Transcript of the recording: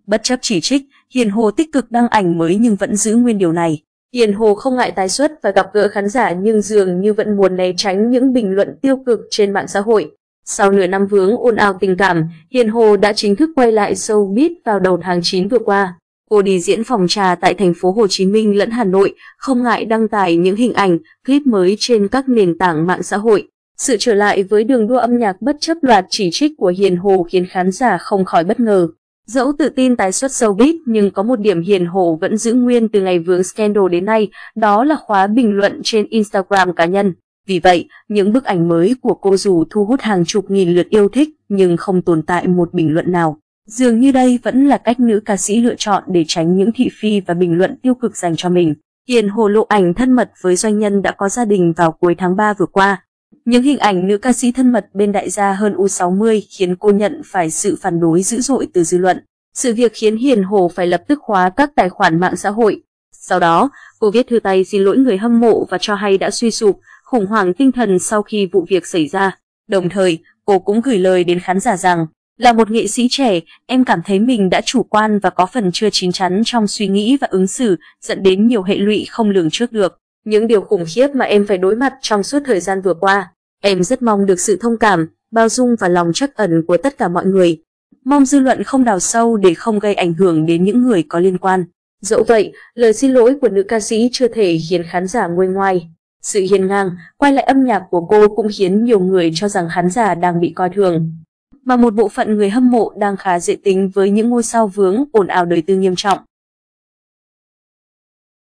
Bất chấp chỉ trích, Hiền Hồ tích cực đăng ảnh mới nhưng vẫn giữ nguyên điều này. Hiền Hồ không ngại tái xuất và gặp gỡ khán giả nhưng dường như vẫn muốn né tránh những bình luận tiêu cực trên mạng xã hội. Sau nửa năm vướng ồn ào tình cảm, Hiền Hồ đã chính thức quay lại showbiz vào đầu tháng 9 vừa qua. Cô đi diễn phòng trà tại thành phố Hồ Chí Minh lẫn Hà Nội, không ngại đăng tải những hình ảnh, clip mới trên các nền tảng mạng xã hội. Sự trở lại với đường đua âm nhạc bất chấp loạt chỉ trích của Hiền Hồ khiến khán giả không khỏi bất ngờ. Dẫu tự tin tái xuất showbiz nhưng có một điểm Hiền Hồ vẫn giữ nguyên từ ngày vướng scandal đến nay, đó là khóa bình luận trên Instagram cá nhân. Vì vậy, những bức ảnh mới của cô dù thu hút hàng chục nghìn lượt yêu thích nhưng không tồn tại một bình luận nào. Dường như đây vẫn là cách nữ ca sĩ lựa chọn để tránh những thị phi và bình luận tiêu cực dành cho mình. Hiền Hồ lộ ảnh thân mật với doanh nhân đã có gia đình vào cuối tháng 3 vừa qua. Những hình ảnh nữ ca sĩ thân mật bên đại gia hơn U60 khiến cô nhận phải sự phản đối dữ dội từ dư luận. Sự việc khiến Hiền Hồ phải lập tức khóa các tài khoản mạng xã hội. Sau đó, cô viết thư tay xin lỗi người hâm mộ và cho hay đã suy sụp, khủng hoảng tinh thần sau khi vụ việc xảy ra. Đồng thời, cô cũng gửi lời đến khán giả rằng, là một nghệ sĩ trẻ, em cảm thấy mình đã chủ quan và có phần chưa chín chắn trong suy nghĩ và ứng xử, dẫn đến nhiều hệ lụy không lường trước được. Những điều khủng khiếp mà em phải đối mặt trong suốt thời gian vừa qua. Em rất mong được sự thông cảm, bao dung và lòng trắc ẩn của tất cả mọi người. Mong dư luận không đào sâu để không gây ảnh hưởng đến những người có liên quan. Dẫu vậy, lời xin lỗi của nữ ca sĩ chưa thể khiến khán giả nguôi ngoai. Sự hiên ngang, quay lại âm nhạc của cô cũng khiến nhiều người cho rằng khán giả đang bị coi thường. Mà một bộ phận người hâm mộ đang khá dễ tính với những ngôi sao vướng ồn ào đời tư nghiêm trọng.